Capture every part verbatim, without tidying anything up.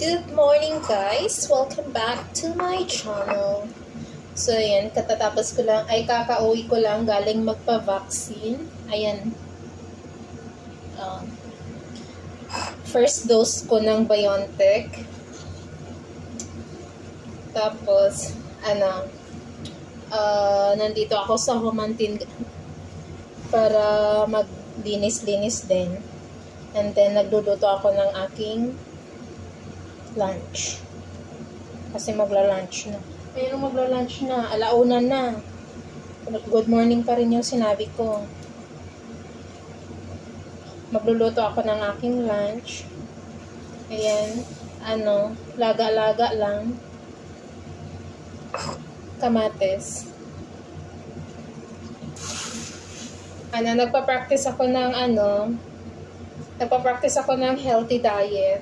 Good morning guys! Welcome back to my channel. So ayan, katatapos ko lang, ay kakauwi ko lang galing magpa-vaccine. Ayan. Um, first dose ko ng BioNTech. Tapos, ano, uh, nandito ako sa Humantin para maglinis-linis din. And then, nagluluto ako ng aking lunch. Kasi magla-lunch na. Ayun, magla-lunch na. Alauna na. Good morning pa rin yung sinabi ko. Magluluto ako ng aking lunch. Ayan. Ano, laga-laga lang. Kamates. Ano, nagpa-practice ako ng ano, nagpa-practice ako ng healthy diet.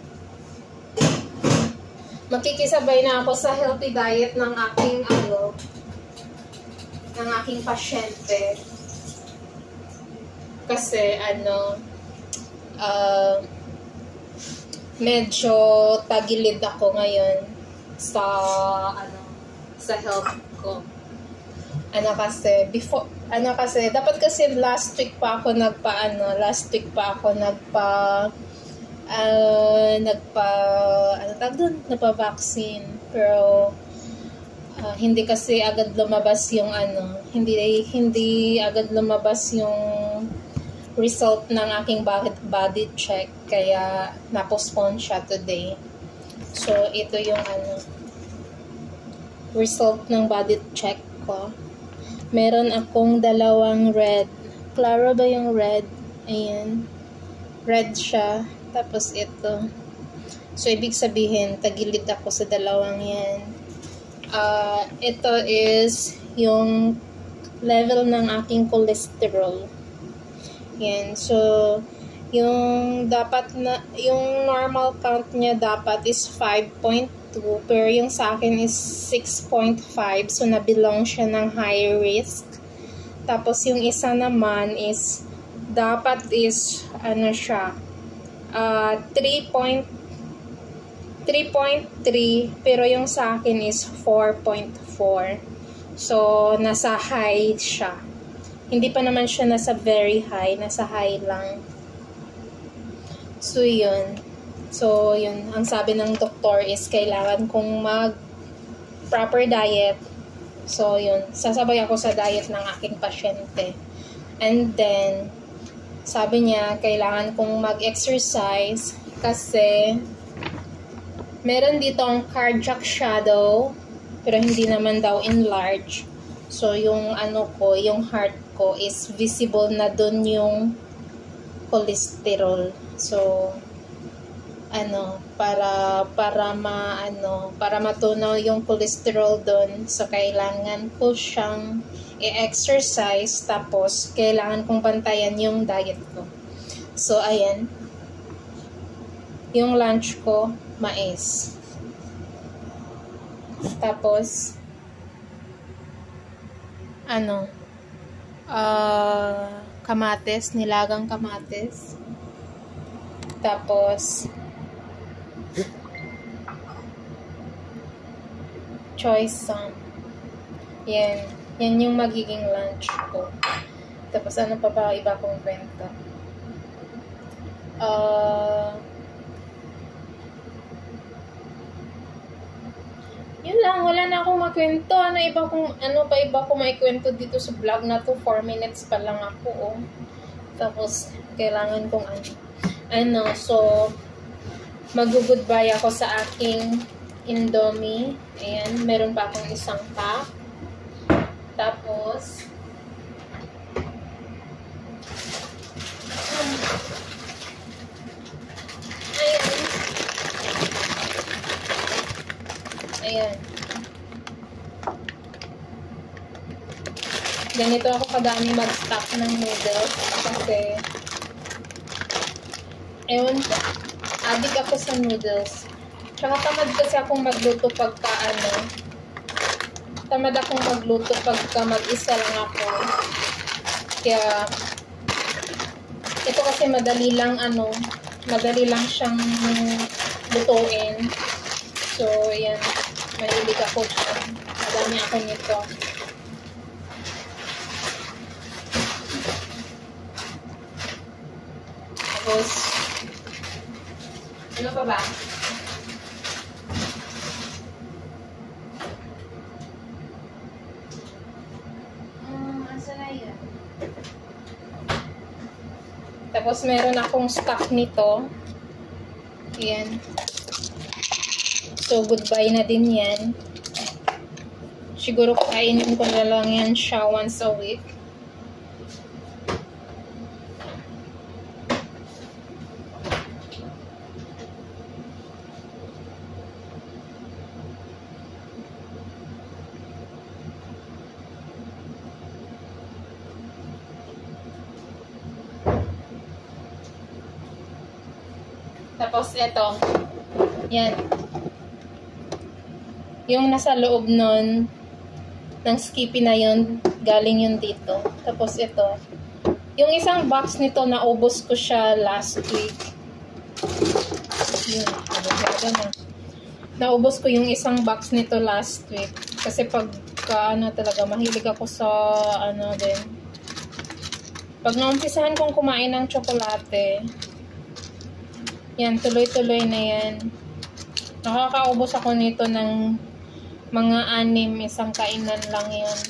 Makikisabay na ako sa healthy diet ng aking ano, ng aking pasyente. Kasi ano, uh, medyo tagilid ako ngayon sa ano, sa health ko. Ano kasi before, ano kasi dapat kasi last week pa ako nagpa ano, last week pa ako nagpa Uh, nagpa ano tawag doon, nagpa-vaccine, pero uh, hindi kasi agad lumabas yung ano, hindi hindi agad lumabas yung result ng aking body check, kaya na-postpone siya today. So ito yung ano, result ng body check ko. Meron akong dalawang red. Klaro ba yung red? Ayan, red siya. Tapos ito. So, ibig sabihin, tagilid ako sa dalawang yan. Uh, ito is yung level ng aking cholesterol. Yan. So, yung dapat na, yung normal count niya dapat is five point two. Pero yung sa akin is six point five. So, nabilong siya ng high risk. Tapos, yung isa naman is, dapat is, ano siya, Uh, three point three, pero yung sa akin is four point four. So, nasa high siya. Hindi pa naman siya nasa very high, nasa high lang. So, yun. So, yun. Ang sabi ng doktor is kailangan kong mag proper diet. So, yun. Sasabay ako sa diet ng aking pasyente. And then, sabi niya, kailangan kong mag-exercise kasi meron dito ang cardiac shadow, pero hindi naman daw enlarge. So, yung ano ko, yung heart ko is visible na dun yung cholesterol. So, ano, para para ma ano, para matunaw yung cholesterol dun, so kailangan ko siyang i-exercise, tapos kailangan kong bantayan yung diet ko. So, ayan. Yung lunch ko, mais. Tapos, ano, uh, kamates, nilagang kamates. Tapos, choy sum. Yan. Yan yung magiging lunch ko. Tapos ano pa ba iba kong kwento? Uh, yun lang, wala na akong makwento. Ano iba kong ano pa iba ko maikwento dito sa vlog na to? four minutes pa lang ako, oh. Tapos kailangan kong ano. Ano, so mag-goodbye ako sa aking Indomie. Ayan, meron pa akong isang pack. Tapos, ayan. Ayan. Ganito ako kadami mag-stock ng noodles kasi, ewan ko, addict ako sa noodles. Tsaka tamad kasi akong magluto pagka ano, tamad akong magluto pagka mag-isa lang ako. Kaya, ito kasi madali lang ano, madali lang siyang lutuin. So, yan. Mahilig ako dyan. Madami ako nito. Tapos, ano pa ba? Um, asa na yan? Tapos, meron akong stock nito. Ayan. So, goodbye na din yan. Siguro kainin ko na lang yan siya once a week. Tapos, eto. Yan. Yung nasa loob nun, ng Skippy na yun, galing yun dito. Tapos, ito. Yung isang box nito, naubos ko siya last week. Yun. Na. Naubos ko yung isang box nito last week. Kasi pagka, ano talaga, mahilig ako sa, ano din. Pag naumpisahan kong kumain ng tsokolate, yan, tuloy-tuloy na yan. Nakakaubos ako nito ng mga anim, isang kainan lang yan.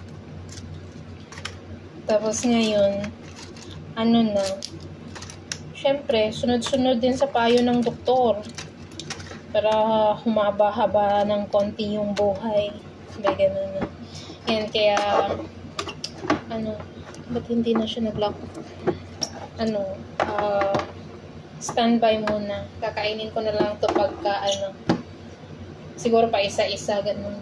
Tapos ngayon, ano na, syempre, sunod-sunod din sa payo ng doktor para humaba-haba ng konti yung buhay. May ganun na. Yan, kaya, ano, ba't hindi na siya nag-lock? Ano, ah, uh, standby muna. Kakainin ko na lang to pagka ano. Siguro pa isa-isa ganun.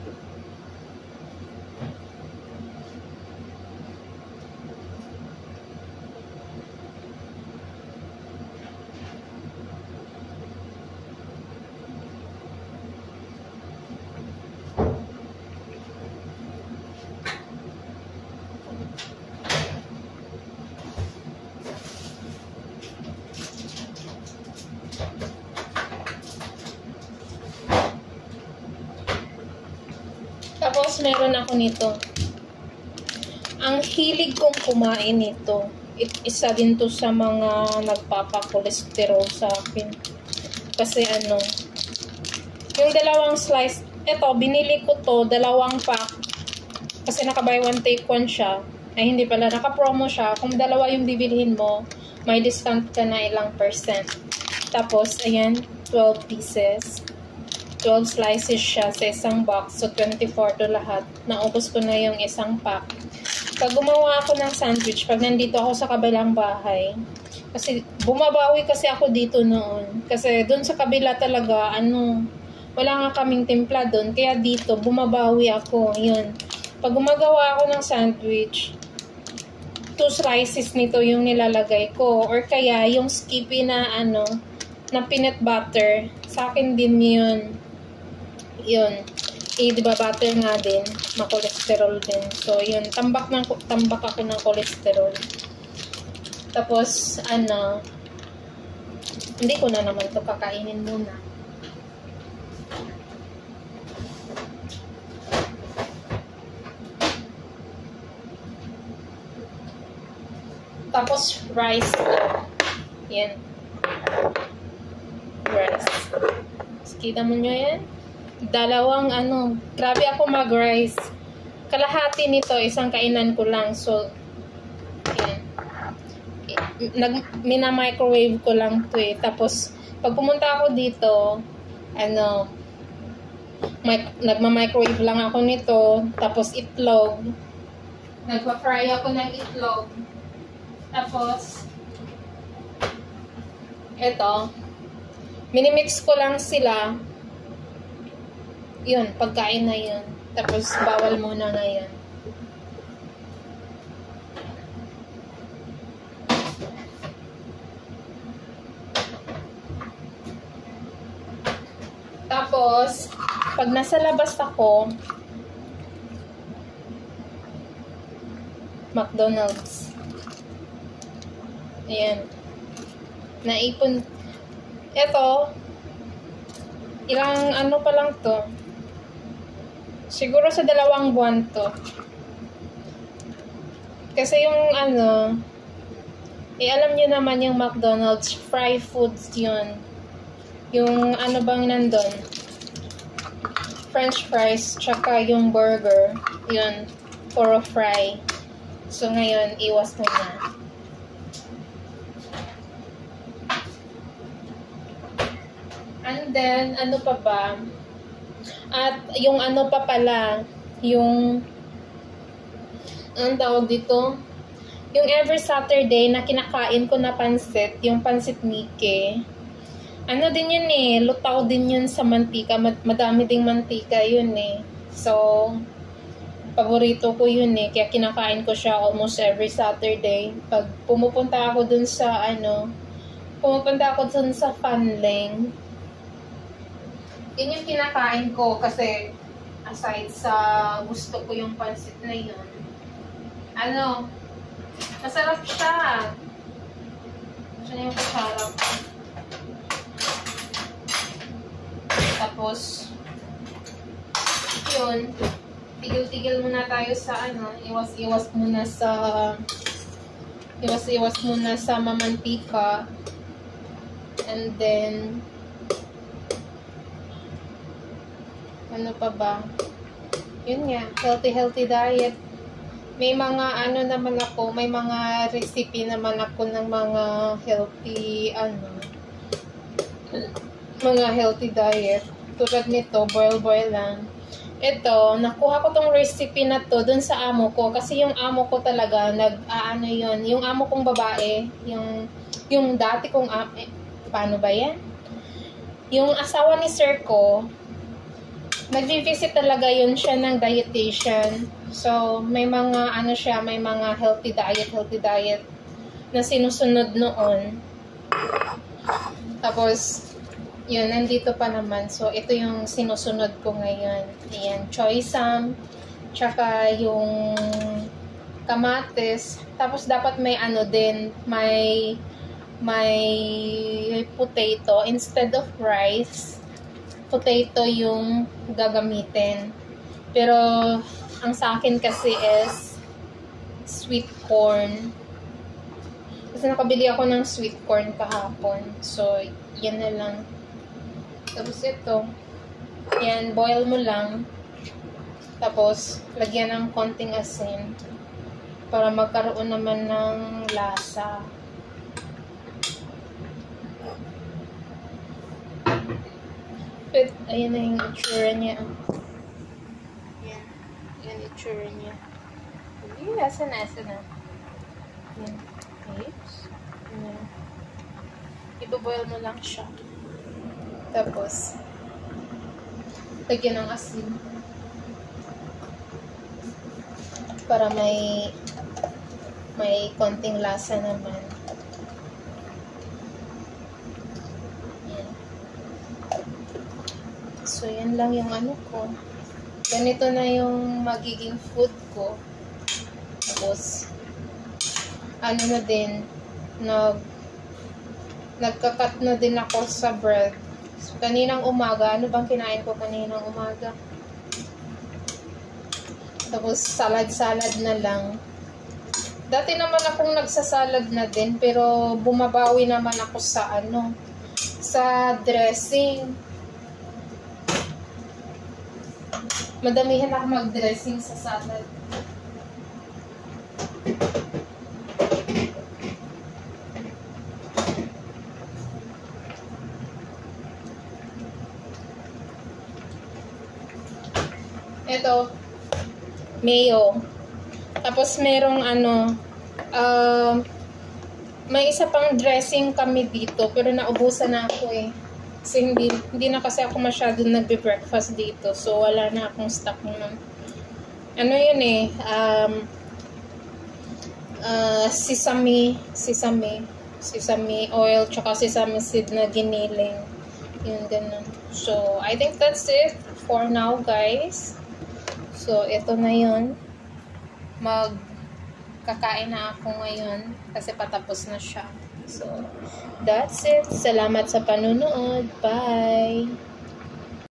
Tapos, meron ako nito. Ang hilig kong kumain nito. It, isa din to sa mga nagpapa-cholesterol sa akin. Kasi ano, yung dalawang slice, eto, binili ko to, dalawang pack. Kasi naka-buy one, take one siya. Ay, hindi pala, naka-promo siya. Kung dalawa yung bibilhin mo, may discount ka na ilang percent. Tapos, ayan, twelve pieces. twelve slices siya sa isang box. So, twenty-four to lahat. Naubos ko na yung isang pack. Pag gumawa ako ng sandwich, pag nandito ako sa kabilang bahay, kasi bumabawi kasi ako dito noon. Kasi doon sa kabila talaga, ano, wala nga kaming timpla doon. Kaya dito, bumabawi ako. Yun. Pag gumagawa ako ng sandwich, two slices nito yung nilalagay ko. Or kaya, yung Skippy na, ano, na peanut butter, sa akin din yun. Yun. Eh, diba butter nga din, ma-cholesterol din. So, yun. Tambak, ng, tambak ako ng cholesterol. Tapos, ano, hindi ko na naman to kakainin muna. Tapos, rice. Yan. Rice. Kita mo nyo yan? Dalawang ano, grabe ako mag-rice. Kalahati nito, isang kainan ko lang. So, yan. Nag, mina-microwave ko lang to eh. Tapos, pag pumunta ako dito, ano, mic, nagma-microwave lang ako nito. Tapos, itlog. Nagpa-fry ako ng itlog. Tapos, eto, minimix ko lang sila. Yun, pagkain na yun. Tapos, bawal muna na yun. Tapos, pag nasa labas ako, McDonald's. Ayan. Naipon. Ito, Ilang ano pa lang to. Siguro sa dalawang buwan to. Kasi yung ano, eh alam nyo naman yung McDonald's, fry foods yun. Yung ano bang nandun? French fries, tsaka yung burger. Yun, puro fry. So ngayon, iwas mo na. And then, ano pa ba? At yung ano pa pala, yung, anong tawag dito? Yung every Saturday na kinakain ko na pansit, yung pansit Nike. Ano din yun eh, lutaw din yun sa mantika. Madami ding mantika yun eh. So, paborito ko yun eh. Kaya kinakain ko siya almost every Saturday. Pag pumupunta ako dun sa ano, pumupunta ako dun sa Fanling, yun yung kinakain ko kasi aside sa gusto ko yung pansit na yun, ano, masarap siya. Siya na yung kasarap. Tapos, yun, tigil-tigil muna tayo sa ano, iwas-iwas muna sa, iwas-iwas muna sa mamantika. And then, ano pa ba? Yun nga, healthy-healthy diet. May mga ano naman ako, may mga recipe naman ako ng mga healthy, ano, mga healthy diet. Tulad nito, boil-boil lang. Ito, nakuha ko tong recipe na to dun sa amo ko. Kasi yung amo ko talaga, nag, ah, ano yun, yung amo kong babae, yung, yung dati kong, ah, eh, paano ba yan? Yung asawa ni sir ko, nag-visit talaga yun siya ng dietitian. So, may mga, ano siya, may mga healthy diet, healthy diet na sinusunod noon. Tapos, yun, nandito pa naman. So, ito yung sinusunod ko ngayon. Ayan, choy sam, tsaka yung kamatis. Tapos, dapat may ano din, may, may potato. Instead of rice, potato yung gagamitin. Pero, ang sa akin kasi is sweet corn. Kasi nakabili ako ng sweet corn kahapon. So, yan na lang. Tapos ito, yan, boil mo lang. Tapos, lagyan ng konting asin para magkaroon naman ng lasa. But, ayan na yung itsura niya. Yan. Yan yung itsura niya. Hindi, asa na, asa na. Yan. Oops. Yan. Ibaboil mo lang siya. Tapos, lagyan ng asin. Para may may konting lasa naman. Yan. So, yan lang yung ano ko. Ganito na yung magiging food ko. Tapos, ano na din, nag, nagkakat na din ako sa bread. So, kaninang umaga, ano bang kinain ko kaninang umaga? Tapos, salad-salad na lang. Dati naman akong nagsasalad na din, pero bumabawi naman ako sa ano, sa dressing. Madamihan ako mag-dressing sa salad. Ito, mayo. Tapos merong ano, uh, may isa pang dressing kami dito, pero naubusan na ako eh. Kasi hindi, hindi na kasi ako masyado nagbe-breakfast dito. So, wala na akong stock nun. Ano yun eh, um, uh, sesame, sesame, sesame oil, tsaka sesame seed na giniling. Yun, ganun. So, I think that's it for now, guys. So, ito na yun. Magkakain na ako ngayon kasi patapos na siya. So, that's it. Salamat sa panunood. Bye!